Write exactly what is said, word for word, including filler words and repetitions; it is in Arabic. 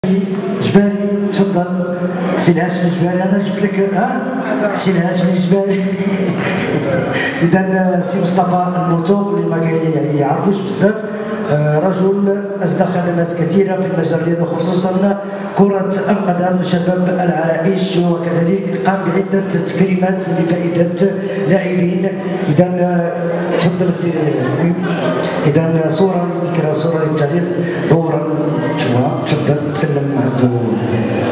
جبالي تفضل سي الهاشم الجبالي. انا جبت لك ها سي الهاشم الجبالي. اذا سي مصطفى الموتو اللي ما يعرفوش بزاف رجل اسدى خدمات كثيره في المجال الرياضي خصوصا كرة القدم شباب العرائش، وكذلك قام بعدة تكريمات لفائدة لاعبين. إذا تفضل سي إذا صورة للذكرى، صورة للتاريخ، دورا شوفها تفضل سلم.